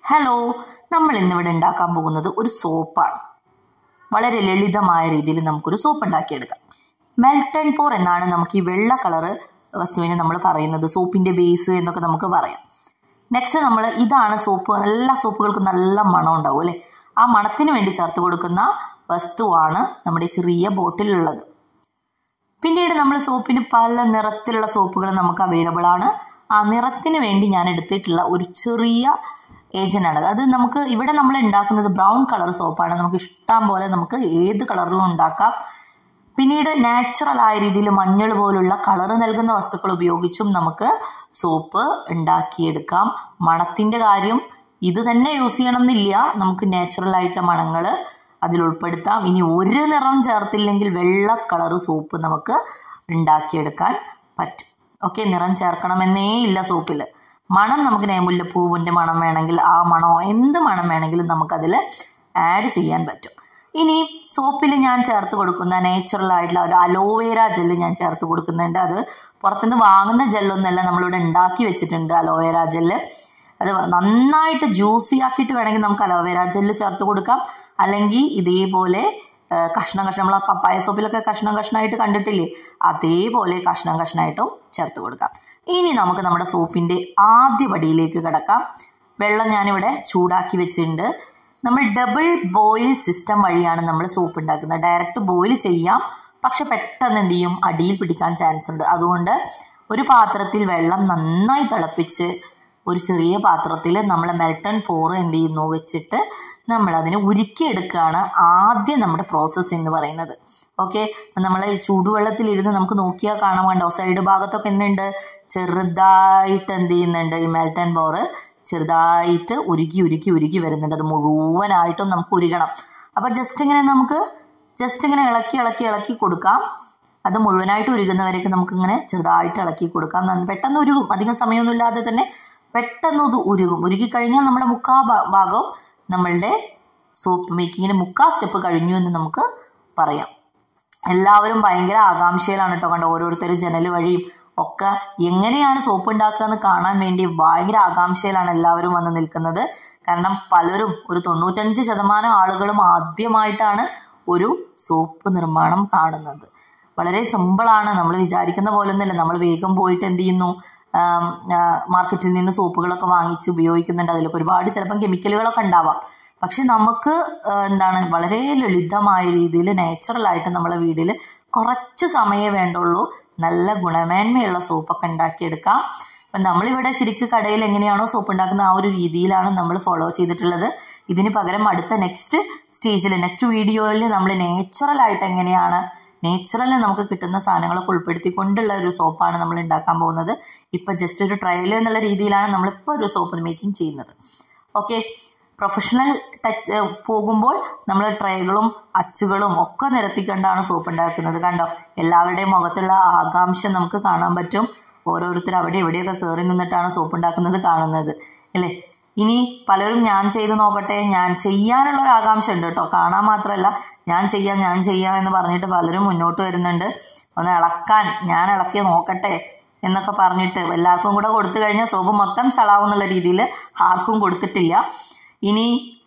Hello, നമ്മൾ ഇന്നിവിടെ ഉണ്ടാക്കാൻ പോകുന്നത് ഒരു സോപ്പാണ്. വളരെ ലളിതമായ രീതിയിൽ നമുക്കൊരു സോപ്പ് ഉണ്ടാക്കിയെടുക്കാം. മെൽറ്റൺ പോർ എന്നാണ് നമുക്ക് ഈ വെള്ള കളറ് വസ്തുവിനെ നമ്മൾ പറയുന്നത്, സോപ്പിൻ്റെ ബേസ് എന്നൊക്കെ നമുക്ക് പറയാം. നെക്സ്റ്റ് ഇതാണ് സോപ്പ്. എല്ലാ സോപ്പുകൾക്കും നല്ല മണം ഉണ്ടാവും അല്ലേ? ആ മണത്തിന് വേണ്ടി ചേർത്ത് കൊടുക്കുന്ന വസ്തുവാണ് നമ്മുടെ ചെറിയ ബോട്ടിലുള്ളത്. പിന്നീട് നമ്മൾ സോപ്പിന് പല നിറത്തിലുള്ള സോപ്പുകൾ നമുക്ക് അവൈലബിൾ ആണ്. ആ നിറത്തിന് വേണ്ടി ഞാൻ എടുത്തിട്ടുള്ള ഒരു ചെറിയ ഏജൻ്റാണ് അത്. നമുക്ക് ഇവിടെ നമ്മൾ ഉണ്ടാക്കുന്നത് ബ്രൗൺ കളർ സോപ്പാണ്. നമുക്ക് ഇഷ്ടം പോലെ നമുക്ക് ഏത് കളറിലും ഉണ്ടാക്കാം. പിന്നീട് നാച്ചുറൽ ആയ രീതിയിൽ മഞ്ഞൾ പോലുള്ള കളർ നൽകുന്ന വസ്തുക്കൾ ഉപയോഗിച്ചും നമുക്ക് സോപ്പ് ഉണ്ടാക്കിയെടുക്കാം. മണത്തിൻ്റെ കാര്യം ഇത് തന്നെ യൂസ് ചെയ്യണം എന്നില്ല, നമുക്ക് നാച്ചുറൽ ആയിട്ടുള്ള മണങ്ങൾ അതിൽ ഉൾപ്പെടുത്താം. ഇനി ഒരു നിറം ചേർത്തില്ലെങ്കിൽ വെള്ള കളർ സോപ്പ് നമുക്ക് ഉണ്ടാക്കിയെടുക്കാൻ പറ്റും. ഓക്കെ, നിറം ചേർക്കണമെന്നേ ഇല്ല സോപ്പിൽ. മണം നമുക്ക് മുല്ലപ്പൂവിൻ്റെ മണം വേണമെങ്കിൽ ആ മണമോ എന്ത് മണം വേണമെങ്കിലും നമുക്കതിൽ ആഡ് ചെയ്യാൻ പറ്റും. ഇനി സോപ്പിൽ ഞാൻ ചേർത്ത് കൊടുക്കുന്ന നാച്ചുറൽ ആയിട്ടുള്ള ഒരു അലോവേര ജെല്ല് ഞാൻ ചേർത്ത് കൊടുക്കുന്നുണ്ട്. അത് പുറത്തുനിന്ന് വാങ്ങുന്ന ജെല്ലൊന്നുമല്ല, നമ്മളിവിടെ ഉണ്ടാക്കി വെച്ചിട്ടുണ്ട് അലോവേര ജെല്ല്. അത് നന്നായിട്ട് ജ്യൂസി ആക്കിയിട്ട് വേണമെങ്കിൽ നമുക്ക് അലോവേര ജെല്ല് ചേർത്ത് കൊടുക്കാം. അല്ലെങ്കിൽ ഇതേപോലെ കഷ്ണം നമ്മൾ പപ്പായ സോപ്പിലൊക്കെ കഷ്ണമായിട്ട് കണ്ടിട്ടില്ലേ, അതേപോലെ കഷ്ണമായിട്ടും ചേർത്ത് കൊടുക്കാം. ഇനി നമുക്ക് നമ്മുടെ സോപ്പിൻ്റെ ആദ്യ പടിയിലേക്ക് കിടക്കാം. വെള്ളം ഞാനിവിടെ ചൂടാക്കി വെച്ചിട്ടുണ്ട്. നമ്മൾ ഡബിൾ ബോയിൽ സിസ്റ്റം വഴിയാണ് നമ്മൾ സോപ്പ് ഉണ്ടാക്കുന്നത്. ഡയറക്റ്റ് ബോയിൽ ചെയ്യാം, പക്ഷെ പെട്ടെന്ന് എന്ത് ചെയ്യും, അടിയിൽ പിടിക്കാൻ ചാൻസ് ഉണ്ട്. അതുകൊണ്ട് ഒരു പാത്രത്തിൽ വെള്ളം നന്നായി തിളപ്പിച്ച് ഒരു ചെറിയ പാത്രത്തിൽ നമ്മൾ മെൽട്ടൺ പോർ എന്ത് ചെയ്യുന്നു വെച്ചിട്ട് നമ്മളതിനെ ഉരുക്കിയെടുക്കുകയാണ് ആദ്യം നമ്മുടെ പ്രോസസ്സ് എന്ന് പറയുന്നത്. ഓക്കെ, നമ്മൾ ഈ ചൂടുവെള്ളത്തിലിരുന്ന് നമുക്ക് നോക്കിയാൽ കാണാൻ വേണ്ടോ സൈഡ് ഭാഗത്തൊക്കെ എന്തുണ്ട്, ചെറുതായിട്ട് എന്ത് ചെയ്യുന്നുണ്ട്, ഈ മെൽട്ടൺ പോർ ചെറുതായിട്ട് ഉരുക്കി വരുന്നുണ്ട്. അത് മുഴുവനായിട്ടും നമുക്ക് ഉരുകണം. അപ്പോൾ ജസ്റ്റ് ഇങ്ങനെ ഇളക്കി കൊടുക്കാം. അത് മുഴുവനായിട്ട് ഉരുകുന്നവരേക്ക് നമുക്കിങ്ങനെ ചെറുതായിട്ട് ഇളക്കി കൊടുക്കാം. പെട്ടെന്ന് ഉരുകും, അധികം സമയമൊന്നുമില്ലാതെ തന്നെ പെട്ടെന്ന് അത് ഉരുകും. ഉരുകിക്കഴിഞ്ഞാൽ നമ്മുടെ ഭാഗവും നമ്മളുടെ സോപ്പ് മേക്കിങ്ങിന് 3 സ്റ്റെപ്പ് കഴിഞ്ഞു എന്ന് നമുക്ക് പറയാം. എല്ലാവരും ഭയങ്കര ആകാംക്ഷയിലാണ് കേട്ടോ. കണ്ടോ, ഓരോരുത്തർ ജനൽ വഴിയും ഒക്കെ എങ്ങനെയാണ് സോപ്പ് ഉണ്ടാക്കുക എന്ന് കാണാൻ വേണ്ടി ഭയങ്കര ആകാംക്ഷയിലാണ് എല്ലാവരും വന്ന് നിൽക്കുന്നത്. കാരണം പലരും, ഒരു 95% ആളുകളും ആദ്യമായിട്ടാണ് ഒരു സോപ്പ് നിർമ്മാണം കാണുന്നത്. വളരെ സിമ്പിളാണ്, നമ്മൾ വിചാരിക്കുന്ന പോലെ ഒന്നുമല്ല. നമ്മൾ വേഗം പോയിട്ട് എന്ത് ചെയ്യുന്നു, മാർക്കറ്റിൽ നിന്ന് സോപ്പുകളൊക്കെ വാങ്ങിച്ച് ഉപയോഗിക്കുന്നുണ്ട്. അതിലൊക്കെ ഒരുപാട് ചിലപ്പം കെമിക്കലുകളൊക്കെ ഉണ്ടാവാം. പക്ഷെ നമുക്ക് വളരെ ലളിതമായ രീതിയിൽ നാച്ചുറലായിട്ട് നമ്മളെ വീട്ടിൽ കുറച്ച് സമയമേ വേണ്ടുള്ളൂ നല്ല ഗുണമേന്മയുള്ള സോപ്പൊക്കെ ഉണ്ടാക്കിയെടുക്കാം. അപ്പം നമ്മളിവിടെ ശരിക്കും കടയിൽ എങ്ങനെയാണോ സോപ്പ് ഉണ്ടാക്കുന്ന ആ ഒരു രീതിയിലാണ് നമ്മൾ ഫോളോ ചെയ്തിട്ടുള്ളത്. ഇതിന് പകരം അടുത്ത നെക്സ്റ്റ് വീഡിയോയിൽ നമ്മൾ നാച്ചുറലായിട്ട് എങ്ങനെയാണ് നമുക്ക് കിട്ടുന്ന സാധനങ്ങളൊക്കെ ഉൾപ്പെടുത്തിക്കൊണ്ടുള്ള ഒരു സോപ്പാണ് നമ്മൾ ഉണ്ടാക്കാൻ പോകുന്നത്. ഇപ്പം ജസ്റ്റ് ഒരു ട്രയൽ എന്നുള്ള രീതിയിലാണ് നമ്മളിപ്പോൾ ഒരു സോപ്പ് മേക്കിംഗ് ചെയ്യുന്നത്. ഓക്കെ, പ്രൊഫഷണൽ ടച്ച് പോകുമ്പോൾ നമ്മൾ ട്രേകളും അച്ചുകളും ഒക്കെ നിരത്തിക്കൊണ്ടാണ് സോപ്പ് ഉണ്ടാക്കുന്നത്. കണ്ടോ, എല്ലാവരുടെയും മുഖത്തുള്ള ആകാംക്ഷ നമുക്ക് കാണാൻ പറ്റും. ഓരോരുത്തർ അവിടെ എവിടെയൊക്കെ കയറി നിന്നിട്ടാണ് സോപ്പ് ഉണ്ടാക്കുന്നത് കാണുന്നത് അല്ലേ. ഇനി പലരും ഞാൻ ചെയ്ത് നോക്കട്ടെ, ഞാൻ ചെയ്യാനുള്ള ഒരു ആകാംക്ഷ ഉണ്ട് കേട്ടോ. കാണാൻ മാത്രമല്ല, ഞാൻ ചെയ്യാം എന്ന് പറഞ്ഞിട്ട് പലരും മുന്നോട്ട് വരുന്നുണ്ട്. ഒന്ന് ഞാൻ ഇളക്കി നോക്കട്ടെ എന്നൊക്കെ പറഞ്ഞിട്ട് എല്ലാവർക്കും കൂടെ കൊടുത്തു കഴിഞ്ഞാൽ സോപ്പ് മൊത്തം ചളാവുന്നുള്ള രീതിയിൽ ആർക്കും കൊടുത്തിട്ടില്ല. ഇനി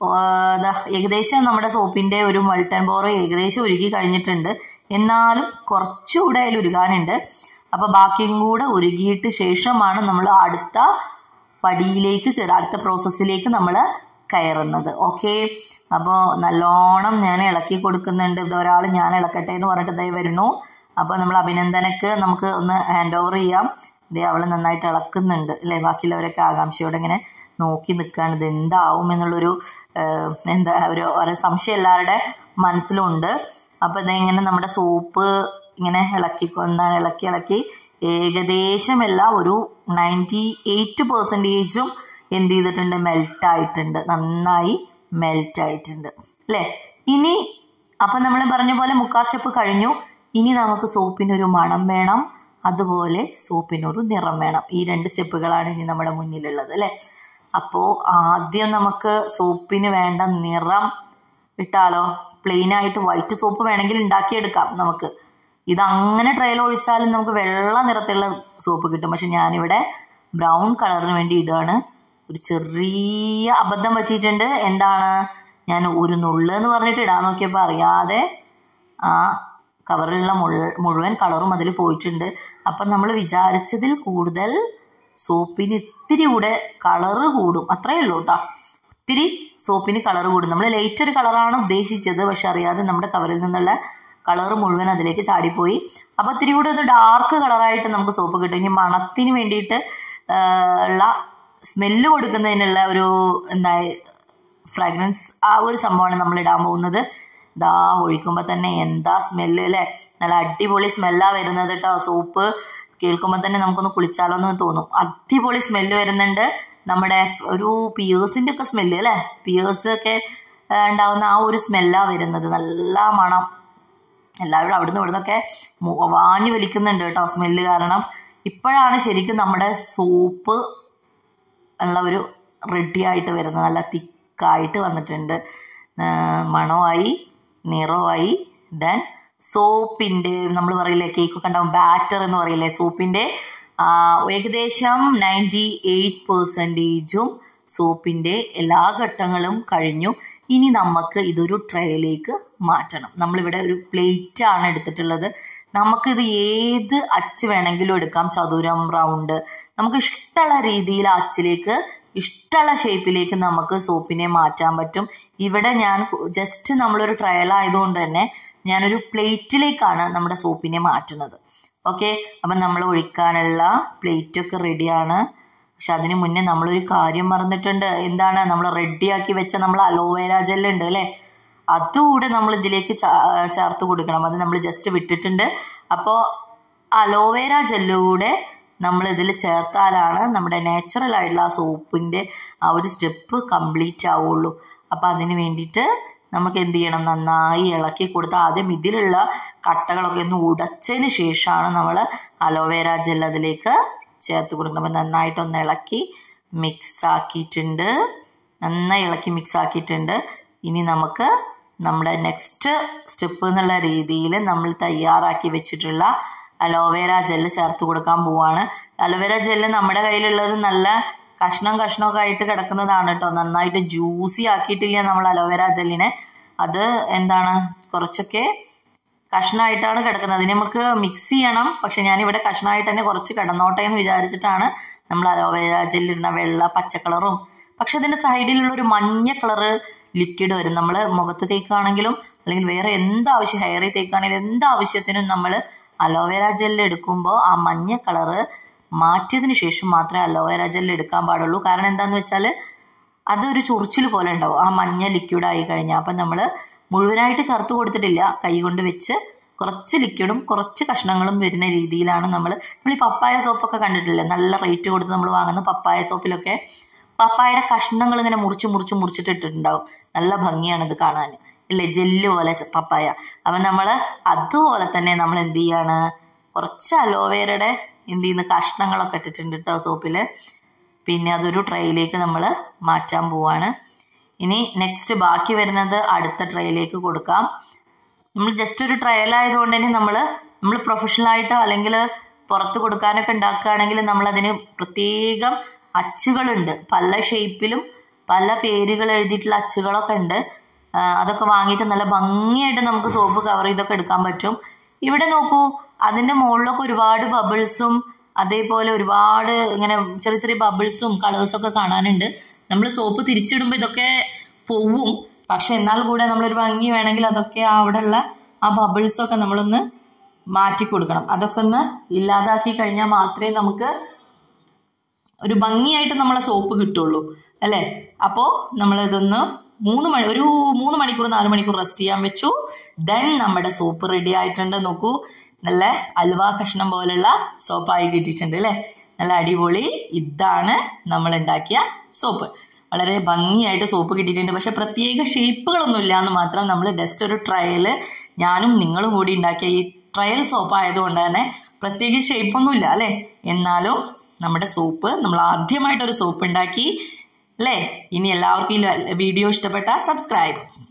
ഏകദേശം നമ്മുടെ സോപ്പിൻ്റെ ഒരു മെൽട്ടൺ പോർ ഏകദേശം ഉരുകി കഴിഞ്ഞിട്ടുണ്ട്. എന്നാലും കുറച്ചുകൂടെ അതിൽ ഉരുകാനുണ്ട്. അപ്പോൾ ബാക്കിയും കൂടെ ഉരുകിയിട്ട് ശേഷമാണ് നമ്മൾ അടുത്ത പടിയിലേക്ക് അടുത്ത പ്രോസസ്സിലേക്ക് നമ്മൾ കയറുന്നത്. ഓക്കെ, അപ്പോൾ നല്ലോണം ഞാൻ ഇളക്കി കൊടുക്കുന്നുണ്ട്. ഒരാൾ ഞാൻ ഇളക്കട്ടെ എന്ന് പറഞ്ഞിട്ട് ഇതായി വരുന്നു. അപ്പോൾ നമ്മൾ അഭിനന്ദനക്ക് നമുക്ക് ഒന്ന് ഹാൻഡ് ഓവർ ചെയ്യാം. അവൾ നന്നായിട്ട് ഇളക്കുന്നുണ്ട് അല്ലേ. ബാക്കിയുള്ളവരൊക്കെ ആകാംക്ഷയോടെ ഇങ്ങനെ നോക്കി നിൽക്കുകയാണ്, ഇത് എന്താവും എന്നുള്ളൊരു ഒരു സംശയം എല്ലാവരുടെ മനസ്സിലുണ്ട്. അപ്പോൾ ഇതെങ്ങനെ നമ്മുടെ സോപ്പ് ഇങ്ങനെ ഇളക്കി ഏകദേശം എല്ലാം ഒരു 98% എന്ത് ചെയ്തിട്ടുണ്ട്, മെൽറ്റായിട്ടുണ്ട്, നന്നായി മെൽറ്റായിട്ടുണ്ട് അല്ലേ. ഇനി അപ്പം നമ്മൾ പറഞ്ഞ പോലെ 3 സ്റ്റെപ്പ് കഴിഞ്ഞു. ഇനി നമുക്ക് സോപ്പിനൊരു മണം വേണം, അതുപോലെ സോപ്പിനൊരു നിറം വേണം. ഈ 2 സ്റ്റെപ്പുകളാണ് ഇനി നമ്മുടെ മുന്നിലുള്ളത് അല്ലേ. അപ്പോൾ ആദ്യം നമുക്ക് സോപ്പിന് വേണ്ട നിറം ഇട്ടാലോ. പ്ലെയിനായിട്ട് വൈറ്റ് സോപ്പ് വേണമെങ്കിൽ ഉണ്ടാക്കിയെടുക്കാം നമുക്ക്. ഇതങ്ങനെ ട്രയൽ ഒഴിച്ചാലും നമുക്ക് വെള്ള നിറത്തിലുള്ള സോപ്പ് കിട്ടും. പക്ഷെ ഞാനിവിടെ ബ്രൗൺ കളറിന് വേണ്ടി ഇടുകയാണ്. ഒരു ചെറിയ അബദ്ധം പറ്റിയിട്ടുണ്ട്. എന്താണ്, ഞാൻ ഒരു നുള്ള് എന്ന് പറഞ്ഞിട്ട് ഇടാൻ നോക്കിയപ്പോൾ അറിയാതെ ആ കവറിലുള്ള മുഴുവൻ കളറും അതിൽ പോയിട്ടുണ്ട്. അപ്പം നമ്മൾ വിചാരിച്ചതിൽ കൂടുതൽ സോപ്പിന് ഇത്തിരി കൂടെ കളറ് കൂടും, അത്രയേ ഉള്ളൂ കേട്ടോ. ഇത്തിരി സോപ്പിന് കളർ കൂടും. നമ്മൾ ലൈറ്റ് ഒരു കളറാണ് ഉദ്ദേശിച്ചത്, പക്ഷെ അറിയാതെ നമ്മുടെ കവറിൽ നിന്നുള്ള കളറ് മുഴുവൻ അതിലേക്ക് ചാടിപ്പോയി. അപ്പോൾ ഇത്തിരി കൂടെ ഒന്ന് ഡാർക്ക് കളറായിട്ട് നമുക്ക് സോപ്പ് കിട്ടും. ഇനി മണത്തിന് വേണ്ടിയിട്ട് ഉള്ള സ്മെല്ല് കൊടുക്കുന്നതിനുള്ള ഒരു എന്താ ഫ്രാഗ്രൻസ്, ആ ഒരു സംഭവമാണ് നമ്മൾ ഇടാൻ പോകുന്നത്. ഇതാ ഒഴിക്കുമ്പോൾ തന്നെ എന്താ സ്മെല്ല് അല്ലേ, നല്ല അടിപൊളി സ്മെല്ലാണ് വരുന്നത് കേട്ടോ. സോപ്പ് കേൾക്കുമ്പോൾ തന്നെ നമുക്കൊന്ന് കുളിച്ചാലോ എന്ന് തോന്നും. അടിപൊളി സ്മെല്ല് വരുന്നുണ്ട്. നമ്മുടെ ഒരു പിയേഴ്സിൻ്റെ ഒക്കെ സ്മെല്ല് അല്ലേ, പിയേഴ്സ് ഒക്കെ ഉണ്ടാവുന്ന ആ ഒരു സ്മെല്ലാണ് വരുന്നത്. നല്ല മണം, എല്ലാവരും അവിടുന്ന് ഇവിടുന്നൊക്കെ വാങ്ങി വലിക്കുന്നുണ്ട് കേട്ടോ സ്മെല്ല് കാരണം. ഇപ്പോഴാണ് ശരിക്കും നമ്മുടെ സോപ്പ് ഉള്ള ഒരു റെഡി ആയിട്ട് വരുന്നത്. നല്ല തിക്കായിട്ട് വന്നിട്ടുണ്ട്, മണമായി നിറമായി. ദെൻ സോപ്പിൻ്റെ നമ്മൾ പറയില്ലേ, കേക്കൊക്കെ ഉണ്ടാവും ബാറ്റർ എന്ന് പറയില്ലേ, സോപ്പിൻ്റെ ഏകദേശം 98% സോപ്പിൻ്റെ എല്ലാ ഘട്ടങ്ങളും കഴിഞ്ഞു. ഇനി നമുക്ക് ഇതൊരു ട്രേയിലേക്ക് മാറ്റണം. നമ്മളിവിടെ ഒരു പ്ലേറ്റ് ആണ് എടുത്തിട്ടുള്ളത്. നമുക്കിത് ഏത് അച്ച് വേണമെങ്കിലും എടുക്കാം, ചതുരം, റൗണ്ട്, നമുക്ക് ഇഷ്ടമുള്ള രീതിയിൽ അച്ചിലേക്ക് ഇഷ്ടമുള്ള ഷേപ്പിലേക്ക് നമുക്ക് സോപ്പിനെ മാറ്റാൻ പറ്റും. ഇവിടെ ഞാൻ ജസ്റ്റ് നമ്മളൊരു ട്രയൽ ആയതുകൊണ്ട് തന്നെ ഞാനൊരു പ്ലേറ്റിലേക്കാണ് നമ്മുടെ സോപ്പിനെ മാറ്റുന്നത്. ഓക്കെ, അപ്പം നമ്മൾ ഒഴിക്കാനുള്ള പ്ലേറ്റൊക്കെ റെഡിയാണ്. പക്ഷെ അതിന് മുന്നേ നമ്മളൊരു കാര്യം മറന്നിട്ടുണ്ട്. എന്താണ്, നമ്മൾ റെഡിയാക്കി വെച്ച നമ്മൾ അലോവേര ജെല്ലുണ്ട് അല്ലേ, അതുകൂടെ നമ്മൾ ഇതിലേക്ക് ചേർത്ത് കൊടുക്കണം. അത് നമ്മൾ ജസ്റ്റ് വിട്ടിട്ടുണ്ട്. അപ്പോൾ അലോവേര ജെല്ലുകൂടെ നമ്മൾ ഇതിൽ ചേർത്താലാണ് നമ്മുടെ നാച്ചുറൽ ആയിട്ടുള്ള ആ സോപ്പിൻ്റെ ആ ഒരു സ്റ്റെപ്പ് കംപ്ലീറ്റ് ആവുള്ളൂ. അപ്പോൾ അതിന് വേണ്ടിയിട്ട് നമുക്ക് എന്ത് ചെയ്യണം, നന്നായി ഇളക്കി കൊടുത്ത് ആദ്യം ഇതിലുള്ള കട്ടകളൊക്കെ ഒന്ന് ഉടച്ചതിന് ശേഷമാണ് നമ്മൾ അലോവേര ജെൽ അതിലേക്ക് ചേർത്ത് കൊടുക്കണം. അപ്പോൾ നന്നായിട്ടൊന്ന് ഇളക്കി മിക്സ് ആക്കിയിട്ടുണ്ട്, നന്നായി ഇളക്കി മിക്സ് ആക്കിയിട്ടുണ്ട്. ഇനി നമുക്ക് നമ്മുടെ നെക്സ്റ്റ് സ്റ്റെപ്പ് എന്നുള്ള രീതിയിൽ നമ്മൾ തയ്യാറാക്കി വെച്ചിട്ടുള്ള അലോവേര ജെല്ല് ചേർത്ത് കൊടുക്കാൻ പോവാണ്. അലോവേര ജെല്ല് നമ്മുടെ കയ്യിലുള്ളത് നല്ല കഷ്ണമൊക്കെ ആയിട്ട് കിടക്കുന്നതാണ് കേട്ടോ. നന്നായിട്ട് ജ്യൂസി ആക്കിയിട്ടില്ല നമ്മൾ അലോവേര ജെല്ലിനെ. അത് എന്താണ്, കുറച്ചൊക്കെ കഷ്ണമായിട്ടാണ് കിടക്കുന്നത്. അതിന് നമുക്ക് മിക്സ് ചെയ്യണം. പക്ഷെ ഞാനിവിടെ കഷ്ണമായിട്ട് തന്നെ കുറച്ച് കിടന്നോട്ടെ എന്ന് വിചാരിച്ചിട്ടാണ് നമ്മൾ അലോവേര ജെല്ലിടുന്ന വെള്ള പച്ച കളറും. പക്ഷെ അതിൻ്റെ സൈഡിലുള്ള ഒരു മഞ്ഞ കളറ് ലിക്വിഡ് വരും. നമ്മൾ മുഖത്ത് തേക്കുകയാണെങ്കിലും അല്ലെങ്കിൽ വേറെ എന്താവശ്യം, ഹെയറിൽ തേക്കുകയാണെങ്കിലും എന്താവശ്യത്തിനും നമ്മൾ അലോവേര ജെല്ല് എടുക്കുമ്പോൾ ആ മഞ്ഞ കളറ് മാറ്റിയതിന് ശേഷം മാത്രമേ അലോവേര ജെല്ല് എടുക്കാൻ പാടുള്ളൂ. കാരണം എന്താണെന്ന് വെച്ചാൽ അതൊരു ചൊറിച്ചിൽ പോലെ ഉണ്ടാവും ആ മഞ്ഞ ലിക്വിഡായി കഴിഞ്ഞാൽ. അപ്പം നമ്മൾ മുഴുവനായിട്ട് ചേർത്ത് കൊടുത്തിട്ടില്ല, കൈ കൊണ്ട് വെച്ച് കുറച്ച് ലിക്വിഡും കുറച്ച് കഷ്ണങ്ങളും വരുന്ന രീതിയിലാണ് നമ്മൾ ഈ പപ്പായ സോപ്പൊക്കെ കണ്ടിട്ടില്ലേ, നല്ല റേറ്റ് കൊടുത്ത് നമ്മൾ വാങ്ങുന്ന പപ്പായ സോപ്പിലൊക്കെ പപ്പായയുടെ കഷ്ണങ്ങൾ ഇങ്ങനെ മുറിച്ചിട്ടിട്ടുണ്ടാവും. നല്ല ഭംഗിയാണ് ഇത് കാണാൻ അല്ലേ, ജെല്ല് പോലെ പപ്പായ. അപ്പം നമ്മൾ അതുപോലെ തന്നെ നമ്മൾ എന്ത് ചെയ്യാണ്, കുറച്ച് അലോവേരയുടെ എന്ത് ചെയ്യുന്ന കഷ്ണങ്ങളൊക്കെ ഇട്ടിട്ടുണ്ട് കേട്ടോ സോപ്പിൽ. പിന്നെ അതൊരു ട്രേയിലേക്ക് നമ്മൾ മാറ്റാൻ പോവാണ്. ഇനി നെക്സ്റ്റ് ബാക്കി വരുന്നത് അടുത്ത ട്രേയിലേക്ക് കൊടുക്കാം. നമ്മൾ ജസ്റ്റ് ഒരു ട്രയൽ ആയതുകൊണ്ട് തന്നെ നമ്മൾ പ്രൊഫഷണലായിട്ടോ അല്ലെങ്കിൽ പുറത്ത് കൊടുക്കാനൊക്കെ ഉണ്ടാക്കുകയാണെങ്കിൽ നമ്മളതിന് പ്രത്യേകം അച്ചുകളുണ്ട്. പല ഷേപ്പിലും പല പേരുകൾ എഴുതിയിട്ടുള്ള അച്ചുകളൊക്കെ ഉണ്ട്. അതൊക്കെ വാങ്ങിയിട്ട് നല്ല ഭംഗിയായിട്ട് നമുക്ക് സോപ്പ് കവർ ചെയ്തൊക്കെ എടുക്കാൻ പറ്റും. ഇവിടെ നോക്കൂ, അതിൻ്റെ മുകളിലൊക്കെ ഒരുപാട് ബബിൾസും അതേപോലെ ഒരുപാട് ഇങ്ങനെ ചെറിയ ചെറിയ ബബിൾസും കളേഴ്സൊക്കെ കാണാനുണ്ട്. നമ്മൾ സോപ്പ് തിരിച്ചിടുമ്പോൾ ഇതൊക്കെ പോവും. പക്ഷെ എന്നാൽ കൂടെ നമ്മളൊരു ഭംഗി വേണമെങ്കിൽ അതൊക്കെ അവിടെയുള്ള ആ ബബിൾസൊക്കെ നമ്മളൊന്ന് മാറ്റി കൊടുക്കണം. അതൊക്കെ ഒന്ന് ഇല്ലാതാക്കി കഴിഞ്ഞാൽ മാത്രമേ നമുക്ക് ഒരു ഭംഗിയായിട്ട് നമ്മളെ സോപ്പ് കിട്ടുള്ളൂ അല്ലേ. അപ്പോൾ നമ്മളിതൊന്ന് 3 മണിക്കൂർ 4 മണിക്കൂർ റെസ്റ്റ് ചെയ്യാൻ വെച്ചു. ദെൻ നമ്മുടെ സോപ്പ് റെഡി ആയിട്ടുണ്ട്. നോക്കൂ, നല്ല അൽവ കഷ്ണം പോലുള്ള സോപ്പായി കിട്ടിയിട്ടുണ്ട് അല്ലേ, നല്ല അടിപൊളി. ഇതാണ് നമ്മൾ ഉണ്ടാക്കിയ സോപ്പ്. വളരെ ഭംഗിയായിട്ട് സോപ്പ് കിട്ടിയിട്ടുണ്ട്. പക്ഷെ പ്രത്യേക ഷേപ്പുകളൊന്നും ഇല്ല എന്ന് മാത്രം. നമ്മൾ ജസ്റ്റ് ഒരു ട്രയൽ, ഞാനും നിങ്ങളും കൂടി ഉണ്ടാക്കിയ ഈ ട്രയൽ സോപ്പ് ആയതുകൊണ്ട് തന്നെ പ്രത്യേക ഷേപ്പൊന്നും ഇല്ല അല്ലേ. എന്നാലും നമ്മുടെ സോപ്പ്, നമ്മൾ ആദ്യമായിട്ടൊരു സോപ്പ് ഉണ്ടാക്കി അല്ലേ. ഇനി എല്ലാവർക്കും ഈ വീഡിയോ ഇഷ്ടപ്പെട്ടാൽ സബ്സ്ക്രൈബ്.